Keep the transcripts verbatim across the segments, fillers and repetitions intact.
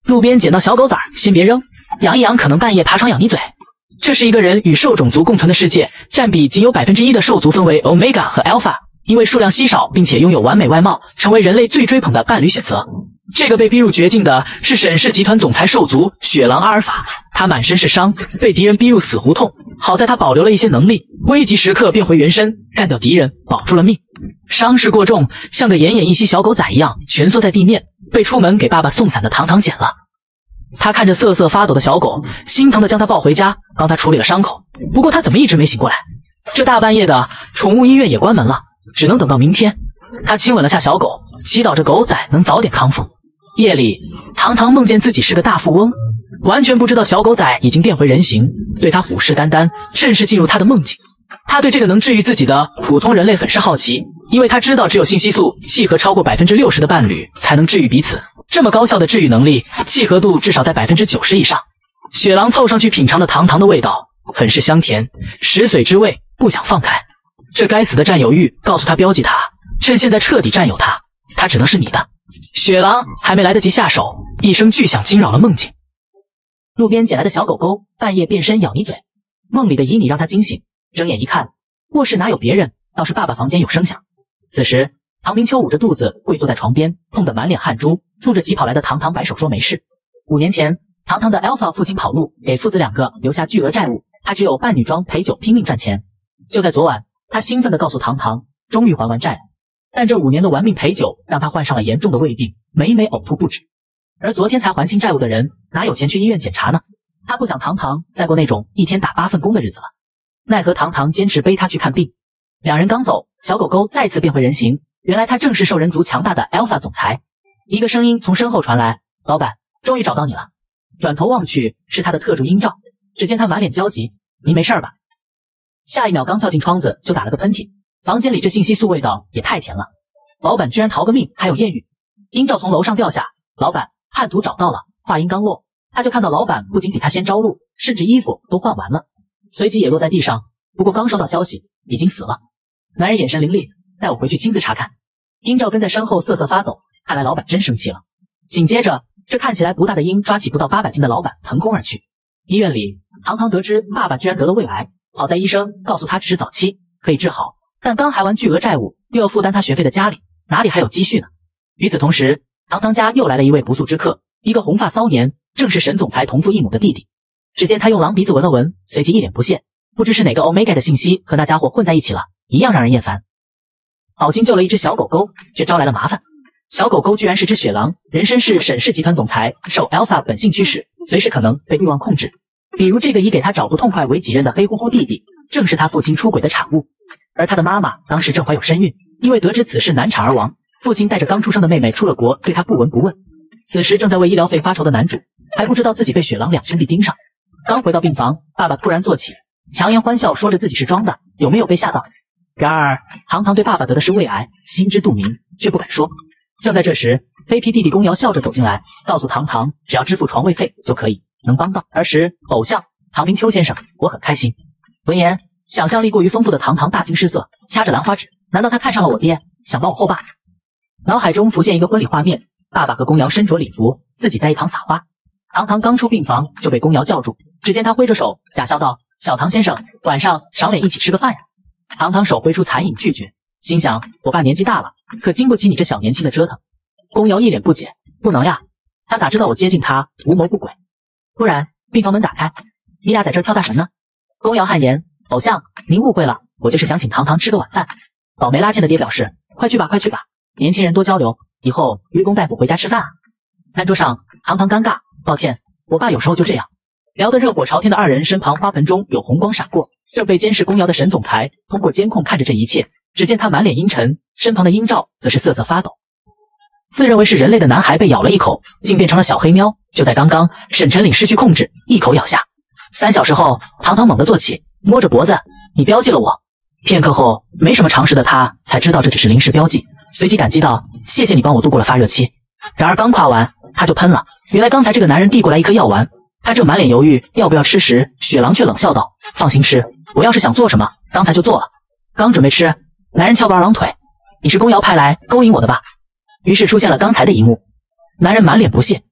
路边捡到小狗崽儿，先别扔，养一养可能半夜爬床咬你嘴。这是一个人与兽种族共存的世界，占比仅有 百分之一 的兽族分为 Omega 和 Alpha， 因为数量稀少并且拥有完美外貌，成为人类最追捧的伴侣选择。这个被逼入绝境的是沈氏集团总裁兽族雪狼阿尔法，他满身是伤，被敌人逼入死胡同，好在他保留了一些能力，危急时刻变回原身，干掉敌人，保住了命。伤势过重，像个奄奄一息小狗仔一样蜷缩在地面，被出门给爸爸送伞的糖糖捡了。他看着瑟瑟发抖的小狗，心疼的将它抱回家，帮他处理了伤口。不过他怎么一直没醒过来？这大半夜的，宠物医院也关门了，只能等到明天。他亲吻了下小狗，祈祷着狗仔能早点康复。夜里，糖糖梦见自己是个大富翁，完全不知道小狗仔已经变回人形，对他虎视眈眈，趁势进入他的梦境。他对这个能治愈自己的普通人类很是好奇，因为他知道只有性激素契合超过 百分之六十 的伴侣才能治愈彼此。这么高效的治愈能力，契合度至少在 百分之九十 以上。雪狼凑上去品尝了糖糖的味道，很是香甜，食髓知味，不想放开。这该死的占有欲告诉他标记他，趁现在彻底占有他，他只能是你的。雪狼还没来得及下手，一声巨响惊扰了梦境。路边捡来的小狗狗半夜变身咬你嘴，梦里的旖旎让他惊醒，睁眼一看，卧室哪有别人，倒是爸爸房间有声响。此时唐明秋捂着肚子跪坐在床边，痛得满脸汗珠，冲着急跑来的糖糖摆手说没事。五年前糖糖的 Alpha 父亲跑路，给父子两个留下巨额债务，他只有扮女装陪酒拼命赚钱。就在昨晚，他兴奋地告诉糖糖终于还完债了，但这五年的玩命陪酒让他患上了严重的胃病，每每呕吐不止。而昨天才还清债务的人哪有钱去医院检查呢？他不想糖糖再过那种一天打八份工的日子了，奈何糖糖坚持背他去看病。两人刚走，小狗狗再次变回人形，原来他正是兽人族强大的 Alpha 总裁。一个声音从身后传来，老板，终于找到你了。转头望去，是他的特助英照，只见他满脸焦急，您没事吧？下一秒刚跳进窗子就打了个喷嚏，房间里这信息素味道也太甜了。老板居然逃个命，还有艳遇。英照从楼上掉下，老板，叛徒找到了。话音刚落，他就看到老板不仅比他先着陆，甚至衣服都换完了，随即也落在地上。不过刚收到消息，已经死了。男人眼神凌厉，带我回去亲自查看。英照跟在身后瑟瑟发抖，看来老板真生气了。紧接着，这看起来不大的鹰抓起不到八百斤的老板腾空而去。医院里，糖糖得知爸爸居然得了胃癌，好在医生告诉他只是早期，可以治好，但刚还完巨额债务，又要负担他学费的家里，哪里还有积蓄呢？与此同时，糖糖家又来了一位不速之客，一个红发骚年，正是沈总裁同父异母的弟弟。只见他用狼鼻子闻了闻，随即一脸不屑，不知是哪个 Omega 的信息和那家伙混在一起了，一样让人厌烦。好心救了一只小狗狗，却招来了麻烦。小狗狗居然是只雪狼，人身是沈氏集团总裁，受 Alpha 本性驱使，随时可能被欲望控制。比如这个以给他找不痛快为己任的黑乎乎弟弟，正是他父亲出轨的产物。而他的妈妈当时正怀有身孕，因为得知此事难产而亡，父亲带着刚出生的妹妹出了国，对他不闻不问。此时正在为医疗费发愁的男主，还不知道自己被雪狼两兄弟盯上。刚回到病房，爸爸突然坐起，强颜欢笑说着自己是装的，有没有被吓到？然而糖糖对爸爸得的是胃癌，心知肚明，却不敢说。正在这时，飞皮弟弟公瑶笑着走进来，告诉糖糖只要支付床位费就可以，能帮到儿时偶像唐明秋先生，我很开心。闻言，想象力过于丰富的糖糖大惊失色，掐着兰花指，难道他看上了我爹，想帮我后爸？脑海中浮现一个婚礼画面，爸爸和公瑶身着礼服，自己在一旁撒花。糖糖刚出病房就被公瑶叫住，只见他挥着手假笑道，小唐先生，晚上赏脸一起吃个饭呀。糖糖手挥出残影拒绝，心想我爸年纪大了，可经不起你这小年轻的折腾。公瑶一脸不解，不能呀，他咋知道我接近他无谋不轨？突然病房门打开，你俩在这儿跳大神呢？公瑶汗颜，偶像您误会了，我就是想请糖糖吃个晚饭。倒霉拉纤的爹表示，快去吧快去吧，年轻人多交流，以后约公带补回家吃饭啊。餐桌上糖糖尴尬，抱歉，我爸有时候就这样。聊得热火朝天的二人身旁花盆中有红光闪过，这被监视公瑶的沈总裁通过监控看着这一切，只见他满脸阴沉，身旁的英照则是瑟瑟发抖。自认为是人类的男孩被咬了一口，竟变成了小黑喵。就在刚刚，沈晨岭失去控制，一口咬下。三小时后，糖糖猛地坐起，摸着脖子，你标记了我。片刻后，没什么常识的他才知道这只是临时标记，随即感激道，谢谢你帮我度过了发热期。然而刚夸完，他就喷了，原来刚才这个男人递过来一颗药丸，他正满脸犹豫要不要吃时，雪狼却冷笑道，放心吃，我要是想做什么，刚才就做了。刚准备吃，男人翘个二郎腿，你是公瑶派来勾引我的吧？于是出现了刚才的一幕，男人满脸不屑，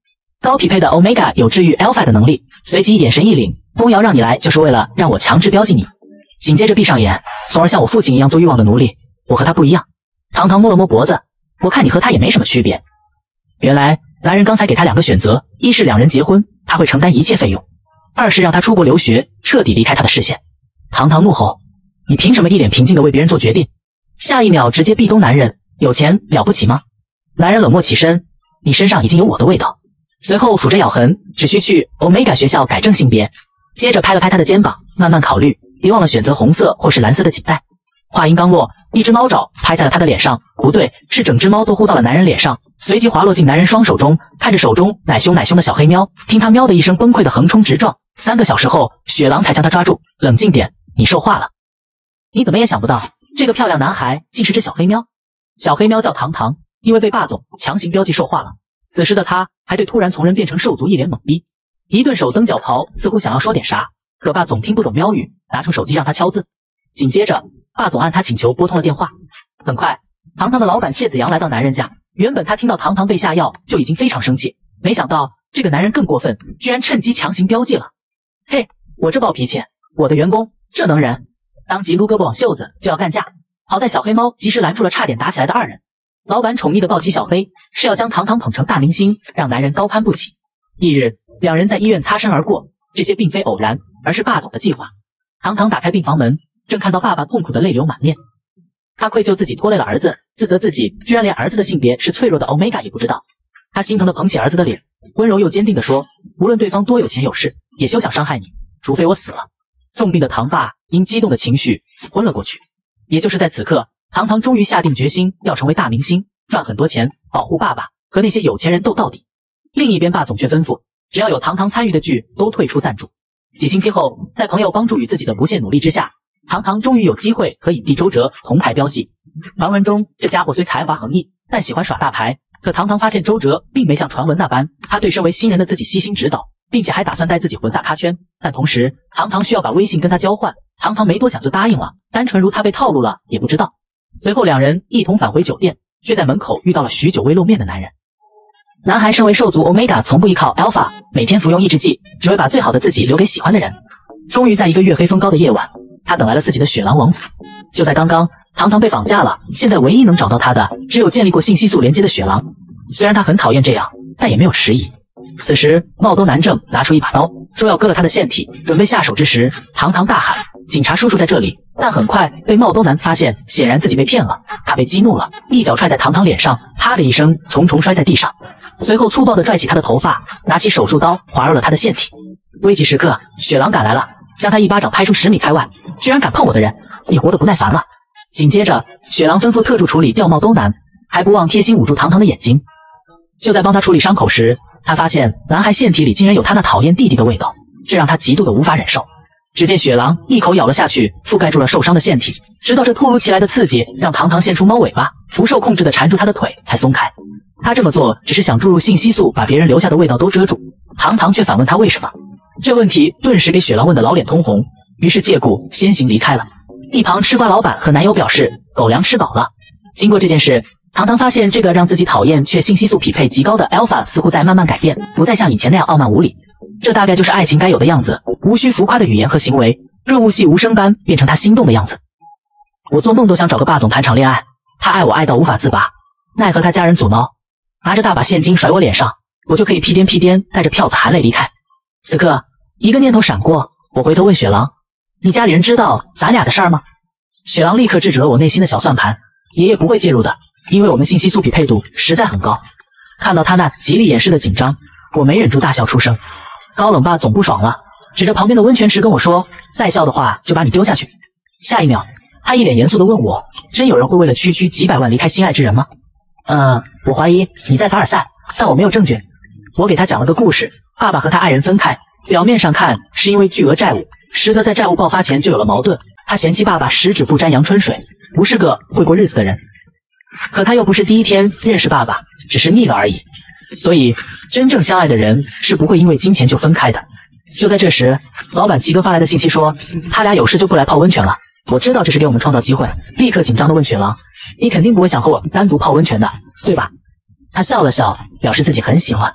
高匹配的 Omega 有治愈 Alpha 的能力，随即眼神一凛，东瑶让你来就是为了让我强制标记你。紧接着闭上眼，从而像我父亲一样做欲望的奴隶。我和他不一样。堂堂摸了摸脖子，我看你和他也没什么区别。原来男人刚才给他两个选择，一是两人结婚，他会承担一切费用；二是让他出国留学，彻底离开他的视线。堂堂怒吼：你凭什么一脸平静地为别人做决定？下一秒直接壁咚男人，有钱了不起吗？男人冷漠起身，你身上已经有我的味道。随后抚着咬痕，只需去 Omega 学校改正性别。接着拍了拍他的肩膀，慢慢考虑，别忘了选择红色或是蓝色的颈带。话音刚落，一只猫爪拍在了他的脸上，不对，是整只猫都呼到了男人脸上，随即滑落进男人双手中。看着手中奶凶奶凶的小黑喵，听他喵的一声崩溃的横冲直撞。三个小时后，雪狼才将他抓住。冷静点，你受化了。你怎么也想不到，这个漂亮男孩竟是只小黑喵。小黑喵叫糖糖，因为被霸总强行标记兽化了。此时的他还对突然从人变成兽族一脸懵逼，一顿手蹬脚刨，似乎想要说点啥，可霸总听不懂喵语，拿出手机让他敲字。紧接着霸总按他请求拨通了电话。很快，糖糖的老板谢子阳来到男人家。原本他听到糖糖被下药就已经非常生气，没想到这个男人更过分，居然趁机强行标记了。嘿，我这暴脾气，我的员工这能忍？当即撸胳膊往袖子就要干架，好在小黑猫及时拦住了差点打起来的二人。老板宠溺的抱起小黑，是要将糖糖捧成大明星，让男人高攀不起。翌日，两人在医院擦身而过，这些并非偶然，而是霸总的计划。糖糖打开病房门，正看到爸爸痛苦的泪流满面。他愧疚自己拖累了儿子，自责自己居然连儿子的性别是脆弱的 Omega 也不知道。他心疼地捧起儿子的脸，温柔又坚定地说，无论对方多有钱有势，也休想伤害你，除非我死了。重病的糖爸因激动的情绪昏了过去。也就是在此刻，糖糖终于下定决心要成为大明星，赚很多钱，保护爸爸，和那些有钱人斗到底。另一边霸总却吩咐，只要有糖糖参与的剧都退出赞助。几星期后，在朋友帮助与自己的不懈努力之下，糖糖终于有机会和影帝周哲同台飙戏。传闻中这家伙虽才华横溢，但喜欢耍大牌。可糖糖发现周哲并没像传闻那般，他对身为新人的自己悉心指导，并且还打算带自己混大咖圈。但同时，糖糖需要把微信跟他交换，糖糖没多想就答应了，单纯如他被套路了也不知道。随后两人一同返回酒店，却在门口遇到了许久未露面的男人。男孩身为兽族 Omega， 从不依靠 Alpha， 每天服用抑制剂，只为把最好的自己留给喜欢的人。终于在一个月黑风高的夜晚，他等来了自己的雪狼王子。就在刚刚，糖糖被绑架了，现在唯一能找到他的，只有建立过信息素连接的雪狼。虽然他很讨厌这样，但也没有迟疑。此时，茂东南正拿出一把刀，说要割了他的腺体，准备下手之时，糖糖大喊：“警察叔叔在这里！”但很快被茂东南发现，显然自己被骗了。他被激怒了，一脚踹在糖糖脸上，啪的一声，重重摔在地上。随后粗暴地拽起他的头发，拿起手术刀划入了他的腺体。危急时刻，雪狼赶来了，将他一巴掌拍出十米开外。居然敢碰我的人，你活得不耐烦了！紧接着，雪狼吩咐特助处理掉茂东南，还不忘贴心捂住糖糖的眼睛。就在帮他处理伤口时，他发现男孩腺体里竟然有他那讨厌弟弟的味道，这让他极度的无法忍受。只见雪狼一口咬了下去，覆盖住了受伤的腺体，直到这突如其来的刺激让糖糖现出猫尾巴，不受控制的缠住他的腿才松开。他这么做只是想注入信息素，把别人留下的味道都遮住。糖糖却反问他为什么，这问题顿时给雪狼问得老脸通红，于是借故先行离开了。一旁吃瓜老板和男友表示狗粮吃饱了。经过这件事，糖糖发现这个让自己讨厌却信息素匹配极高的 Alpha 似乎在慢慢改变，不再像以前那样傲慢无礼。这大概就是爱情该有的样子，无需浮夸的语言和行为，润物细无声般变成他心动的样子。我做梦都想找个霸总谈场恋爱，他爱我爱到无法自拔，奈何他家人阻挠，拿着大把现金甩我脸上，我就可以屁颠屁颠带着票子含泪离开。此刻一个念头闪过，我回头问雪狼，你家里人知道咱俩的事儿吗？雪狼立刻制止了我内心的小算盘，爷爷不会介入的，因为我们信息素匹配度实在很高。看到他那极力掩饰的紧张，我没忍住大笑出声。高冷爸总不爽了，指着旁边的温泉池跟我说，再笑的话就把你丢下去。下一秒，他一脸严肃地问我，真有人会为了区区几百万离开心爱之人吗？呃，我怀疑你在凡尔赛，但我没有证据。我给他讲了个故事，爸爸和他爱人分开，表面上看是因为巨额债务，实则在债务爆发前就有了矛盾。他嫌弃爸爸十指不沾阳春水，不是个会过日子的人。可他又不是第一天认识爸爸，只是腻了而已。所以，真正相爱的人是不会因为金钱就分开的。就在这时，老板齐哥发来的信息说，他俩有事就不来泡温泉了。我知道这是给我们创造机会，立刻紧张地问雪狼，你肯定不会想和我单独泡温泉的，对吧？他笑了笑，表示自己很喜欢。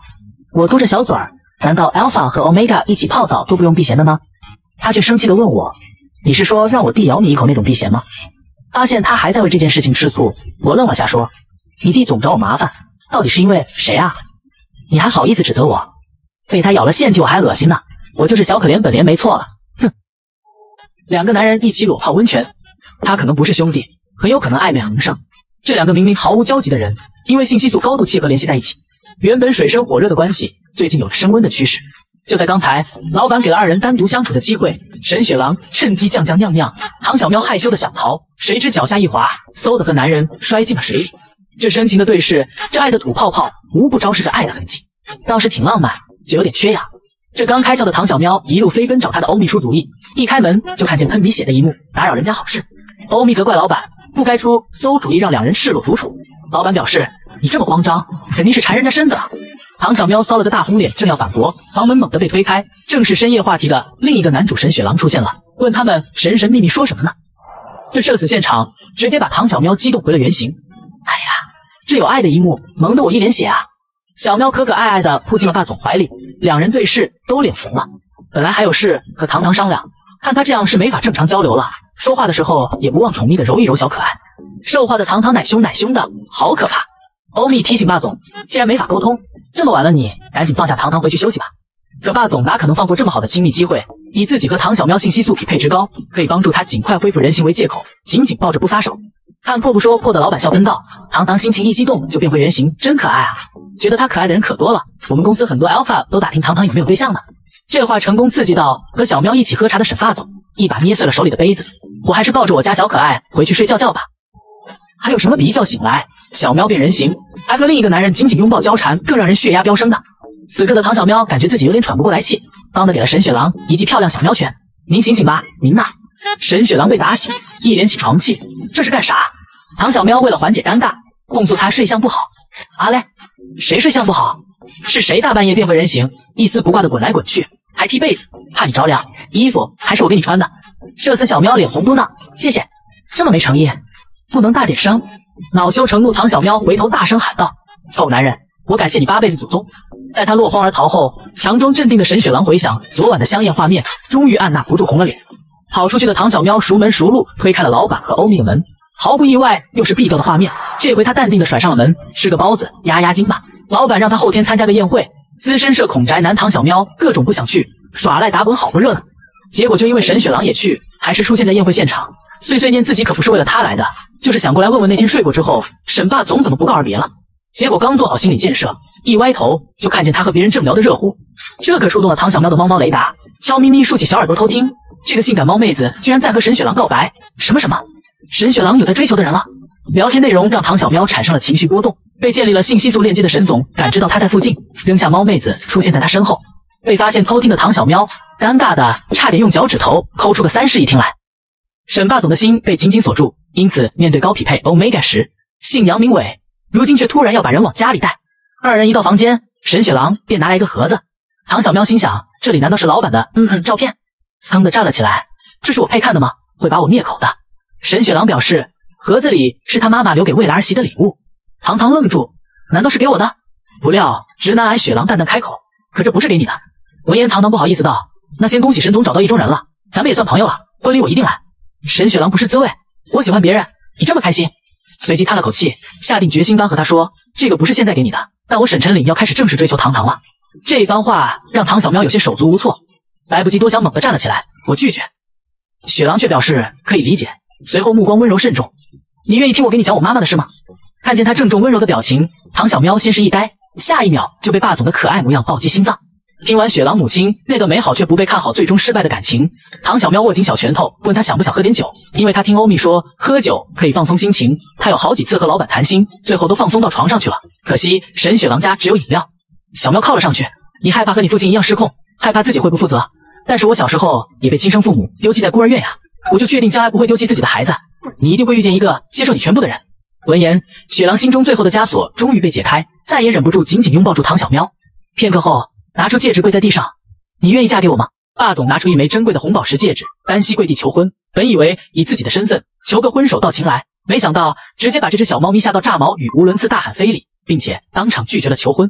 我嘟着小嘴儿，难道 Alpha 和 Omega 一起泡澡都不用避嫌的吗？他却生气地问我，你是说让我弟咬你一口那种避嫌吗？发现他还在为这件事情吃醋，我愣了下说，你弟总找我麻烦，到底是因为谁啊？你还好意思指责我？被他咬了腺体我还恶心呢，我就是小可怜本怜没错了，哼。两个男人一起裸泡温泉，他可能不是兄弟，很有可能暧昧横生。这两个明明毫无交集的人，因为信息素高度契合联系在一起，原本水深火热的关系最近有了升温的趋势。就在刚才，老板给了二人单独相处的机会，沈雪狼趁机酱酱酿酿，唐小喵害羞的想逃，谁知脚下一滑，嗖的和男人摔进了水里。这深情的对视，这爱的土泡泡，无不昭示着爱的痕迹，倒是挺浪漫，就有点缺氧。这刚开窍的唐小喵一路飞奔找他的欧米出主意，一开门就看见喷鼻血的一幕，打扰人家好事。欧米责怪老板不该出馊主意让两人赤裸独处，老板表示你这么慌张，肯定是馋人家身子了。唐小喵骚了个大红脸，正要反驳，房门猛地被推开，正是深夜话题的另一个男主沈雪狼出现了，问他们神神秘秘说什么呢？这社死现场直接把唐小喵激动回了原形。哎呀，这有爱的一幕萌得我一脸血啊！小喵可可爱爱的扑进了霸总怀里，两人对视都脸红了。本来还有事和糖糖商量，看他这样是没法正常交流了，说话的时候也不忘宠溺的揉一揉小可爱。受话的糖糖奶凶奶凶的，好可怕。欧米提醒霸总，既然没法沟通，这么晚了你赶紧放下糖糖回去休息吧。可霸总哪可能放过这么好的亲密机会，以自己和唐小喵信息素匹配值高，可以帮助他尽快恢复人形为借口，紧紧抱着不撒手。看破不说破的老板笑喷道，糖糖心情一激动就变回原形，真可爱啊！觉得他可爱的人可多了，我们公司很多 Alpha 都打听糖糖有没有对象呢。这话成功刺激到和小喵一起喝茶的沈霸总，一把捏碎了手里的杯子。我还是抱着我家小可爱回去睡觉觉吧。还有什么比一觉醒来小喵变人形，还和另一个男人紧紧拥抱交缠更让人血压飙升的？此刻的唐小喵感觉自己有点喘不过来气，帮的给了沈雪狼一记漂亮小喵拳。您醒醒吧，您呐！沈雪狼被打醒，一脸起床气，这是干啥？唐小喵为了缓解尴尬，控诉他睡相不好。啊嘞，谁睡相不好？是谁大半夜变回人形，一丝不挂的滚来滚去，还踢被子，怕你着凉？衣服还是我给你穿的。社死小喵脸红嘟囔，谢谢，这么没诚意，不能大点声。恼羞成怒，唐小喵回头大声喊道：臭男人，我感谢你八辈子祖宗！在他落荒而逃后，强装镇定的沈雪狼回想昨晚的香艳画面，终于按捺不住红了脸。跑出去的唐小喵熟门熟路推开了老板和欧米的门，毫不意外又是必斗的画面。这回他淡定的甩上了门，吃个包子压压惊吧。老板让他后天参加个宴会，资深社恐宅男唐小喵各种不想去，耍赖打滚好不热闹。结果就因为沈雪狼也去，还是出现在宴会现场，碎碎念自己可不是为了他来的，就是想过来问问那天睡过之后沈霸总怎么不告而别了。结果刚做好心理建设，一歪头就看见他和别人正聊得热乎，这可触动了唐小喵的猫猫雷达，悄咪咪竖起小耳朵偷听。这个性感猫妹子居然在和沈雪狼告白，什么什么？沈雪狼有在追求的人了？聊天内容让唐小喵产生了情绪波动，被建立了信息素链接的沈总感知到他在附近，扔下猫妹子出现在他身后。被发现偷听的唐小喵尴尬的差点用脚趾头抠出个三室一厅来。沈霸总的心被紧紧锁住，因此面对高匹配 Omega 时，姓杨名伟，如今却突然要把人往家里带。二人一到房间，沈雪狼便拿来一个盒子。唐小喵心想，这里难道是老板的嗯嗯照片？噌的站了起来，这是我配看的吗？会把我灭口的。沈雪狼表示，盒子里是他妈妈留给未来儿媳的礼物。堂堂愣住，难道是给我的？不料直男癌雪狼淡淡开口，可这不是给你的。闻言堂堂不好意思道，那先恭喜沈总找到意中人了，咱们也算朋友了，婚礼我一定来。沈雪狼不是滋味，我喜欢别人，你这么开心？随即叹了口气，下定决心刚和他说，这个不是现在给你的，但我沈晨岭要开始正式追求堂堂了。这番话让唐小喵有些手足无措，来不及多想，猛地站了起来，我拒绝。雪狼却表示可以理解，随后目光温柔慎重，你愿意听我给你讲我妈妈的事吗？看见他郑重温柔的表情，唐小喵先是一呆，下一秒就被霸总的可爱模样暴击心脏。听完雪狼母亲那段美好却不被看好最终失败的感情，唐小喵握紧小拳头，问他想不想喝点酒，因为他听欧米说喝酒可以放松心情，他有好几次和老板谈心，最后都放松到床上去了，可惜沈雪狼家只有饮料。小喵靠了上去，你害怕和你父亲一样失控，害怕自己会不负责，但是我小时候也被亲生父母丢弃在孤儿院呀，我就确定将来不会丢弃自己的孩子，你一定会遇见一个接受你全部的人。闻言，雪狼心中最后的枷锁终于被解开，再也忍不住紧紧拥抱住唐小喵。片刻后，拿出戒指跪在地上，你愿意嫁给我吗？霸总拿出一枚珍贵的红宝石戒指，单膝跪地求婚。本以为以自己的身份求个婚手到擒来，没想到直接把这只小猫咪吓到炸毛，语无伦次大喊非礼，并且当场拒绝了求婚。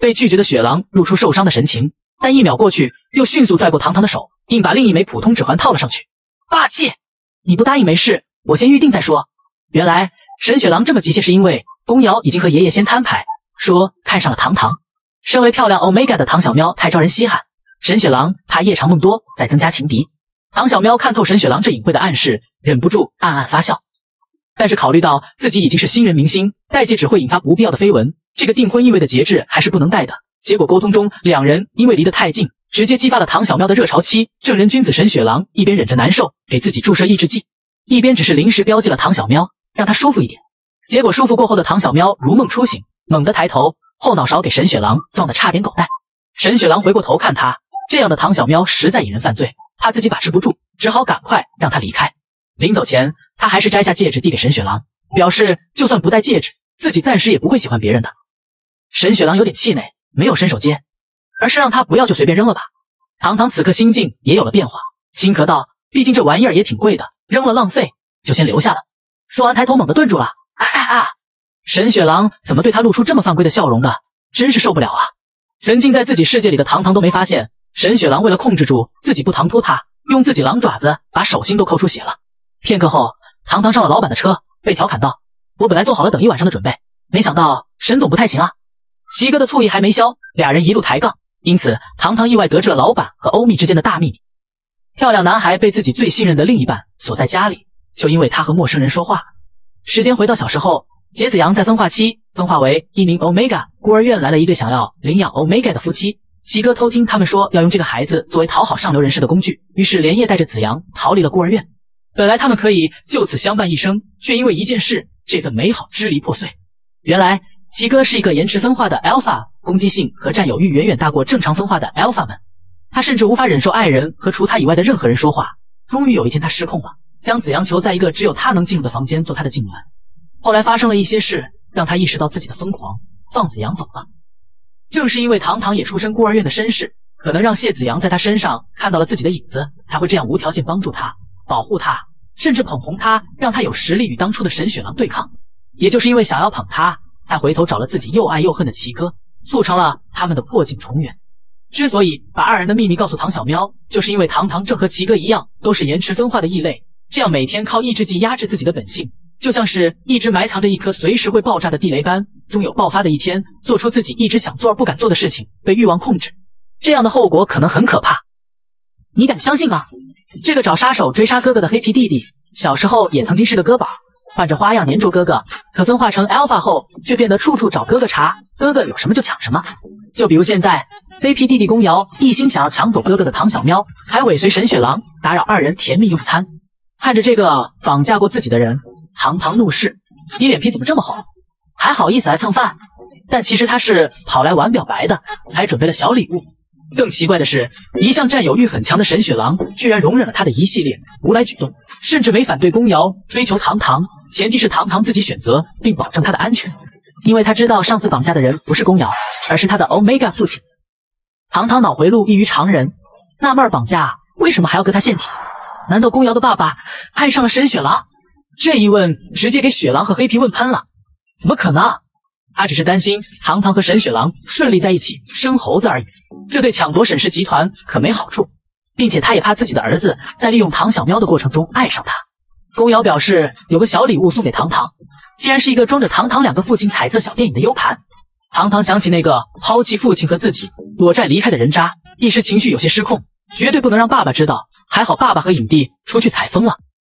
被拒绝的雪狼露出受伤的神情，但一秒过去，又迅速拽过糖糖的手，硬把另一枚普通指环套了上去。霸气！你不答应没事，我先预定再说。原来沈雪狼这么急切是因为宫瑶已经和爷爷先摊牌，说看上了糖糖。身为漂亮 Omega 的唐小喵太招人稀罕，沈雪狼怕夜长梦多，再增加情敌。唐小喵看透沈雪狼这隐晦的暗示，忍不住暗暗发笑。但是考虑到自己已经是新人明星，戴戒指会引发不必要的绯闻，这个订婚意味的节制还是不能戴的。结果沟通中，两人因为离得太近，直接激发了唐小喵的热潮期。正人君子沈雪狼一边忍着难受，给自己注射抑制剂，一边只是临时标记了唐小喵，让他舒服一点。结果舒服过后的唐小喵如梦初醒，猛地抬头，后脑勺给沈雪狼撞得差点狗带。沈雪狼回过头看他，这样的唐小喵实在引人犯罪，怕自己把持不住，只好赶快让他离开。临走前，他还是摘下戒指递给沈雪狼，表示就算不戴戒指，自己暂时也不会喜欢别人的。沈雪狼有点气馁，没有伸手接，而是让他不要就随便扔了吧。糖糖此刻心境也有了变化，轻咳道：“毕竟这玩意儿也挺贵的，扔了浪费，就先留下了。”说完抬头猛地顿住了，啊啊啊！沈雪狼怎么对他露出这么犯规的笑容的？真是受不了啊！沉浸在自己世界里的糖糖都没发现，沈雪狼为了控制住自己不唐突他，用自己狼爪子把手心都抠出血了。片刻后，糖糖上了老板的车，被调侃道：“我本来做好了等一晚上的准备，没想到沈总不太行啊。”齐哥的醋意还没消，俩人一路抬杠，因此糖糖意外得知了老板和欧米之间的大秘密。漂亮男孩被自己最信任的另一半锁在家里，就因为他和陌生人说话。时间回到小时候，杰子阳在分化期分化为一名 Omega， 孤儿院来了一对想要领养 Omega 的夫妻。齐哥偷听他们说要用这个孩子作为讨好上流人士的工具，于是连夜带着子阳逃离了孤儿院。本来他们可以就此相伴一生，却因为一件事，这份美好支离破碎。原来齐哥是一个延迟分化的 Alpha， 攻击性和占有欲远远大过正常分化的 Alpha 们。他甚至无法忍受爱人和除他以外的任何人说话。终于有一天他失控了，将子阳囚在一个只有他能进入的房间做他的痉挛。后来发生了一些事，让他意识到自己的疯狂，放子阳走了。正是因为堂堂也出身孤儿院的身世，可能让谢子阳在他身上看到了自己的影子，才会这样无条件帮助他，保护他，甚至捧红他，让他有实力与当初的沈雪狼对抗。也就是因为想要捧他，才回头找了自己又爱又恨的齐哥，促成了他们的破镜重圆。之所以把二人的秘密告诉唐小喵，就是因为堂堂正和齐哥一样，都是延迟分化的异类，这样每天靠抑制剂压制自己的本性，就像是一直埋藏着一颗随时会爆炸的地雷般，终有爆发的一天，做出自己一直想做而不敢做的事情，被欲望控制，这样的后果可能很可怕。你敢相信吗？这个找杀手追杀哥哥的黑皮弟弟，小时候也曾经是个哥宝，换着花样黏着哥哥，可分化成 Alpha 后，却变得处处找哥哥茬，哥哥有什么就抢什么。就比如现在，黑皮弟弟宫瑶一心想要抢走哥哥的唐小喵，还尾随沈雪狼，打扰二人甜蜜用餐。看着这个绑架过自己的人，堂堂怒视，你脸皮怎么这么厚，还好意思来蹭饭？但其实他是跑来玩表白的，还准备了小礼物。更奇怪的是，一向占有欲很强的沈雪狼居然容忍了他的一系列无赖举动，甚至没反对宫瑶追求堂堂，前提是堂堂自己选择并保证他的安全，因为他知道上次绑架的人不是宫瑶，而是他的 Omega 父亲。堂堂脑回路异于常人，纳闷绑架为什么还要割他腺体？难道宫瑶的爸爸爱上了沈雪狼？这一问直接给雪狼和黑皮问喷了，怎么可能？他只是担心堂堂和沈雪狼顺利在一起生猴子而已，这对抢夺沈氏集团可没好处，并且他也怕自己的儿子在利用唐小喵的过程中爱上他。宫瑶表示有个小礼物送给堂堂，竟然是一个装着堂堂两个父亲彩色小电影的 U 盘。堂堂想起那个抛弃父亲和自己躲债离开的人渣，一时情绪有些失控，绝对不能让爸爸知道，还好爸爸和影帝出去采风了。